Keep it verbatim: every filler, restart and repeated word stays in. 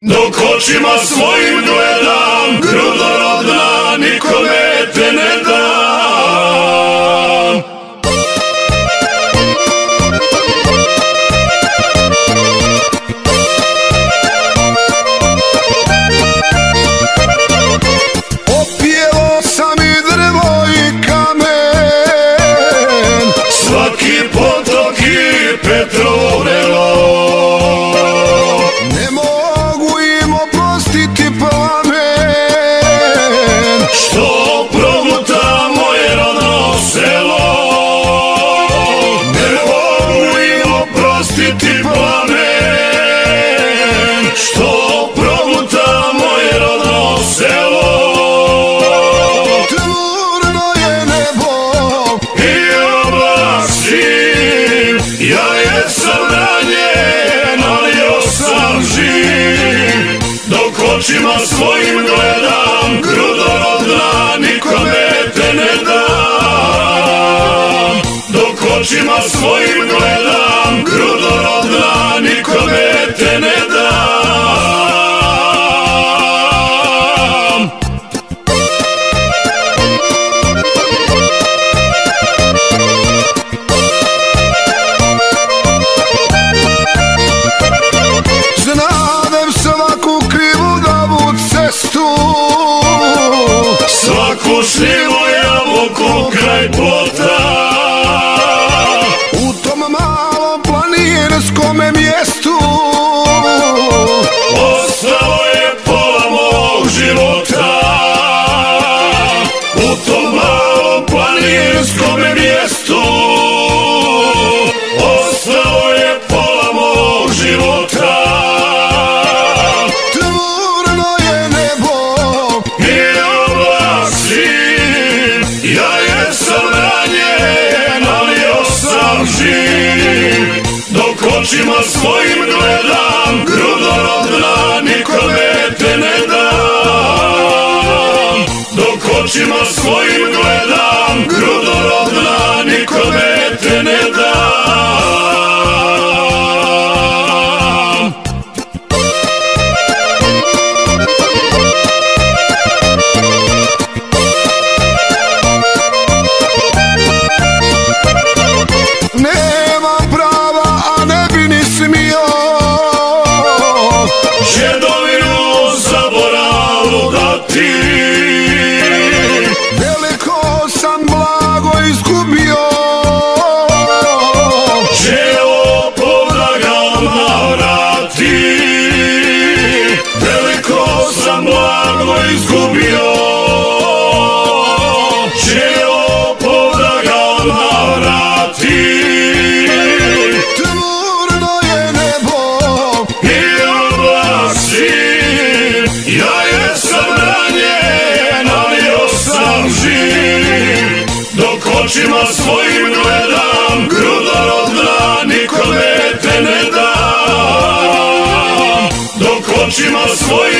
Dok očima svojim gledam, grudorodna, nikome te ne dam. Opjelo sam i drvo i kamen, svaki potok i Petrovo vrelo. Ne mogu im oprostiti plamen što proguta moje rodno selo. Ne mogu im oprostiti plamen što proguta moje rodno selo. Tmurno je nebo I oblačim, ja jesam ranjen, ali osam živ. Dok očima svojim gledam, grudorodna, nikome te ne dam. Dok očima svojim gledam, grudorodna, nikome te ne dam. Znadem svaku krivu davu cestu, svaku šljivu jabuku kraj plota. u tom malom planinskome mjestu ostalo je pola mog života. U tom malom planinskome mjestu ostalo je pola mog života. Tmurno je nebo I oblačim, ja jesam ranjen, ali osam živ. Dok očima svojim gledam, grudorodna, nikome te ne dam. Dok očima svojim gledam, grudorodna, nikome te ne dam. nemam prava, a ne bi ni smio Žedovinu zaboravu dati. veliko sam blago izgubio. Želo povda ga odmah vrati. Veliko sam blago izgubio. Želo povda ga odmah vrati. Tmurno je nebo I oblačim, ja jesam ranjen, ali osam živ. Dok očima svojim gledam, grudorodna, nikome te ne dam. Dok očima svojim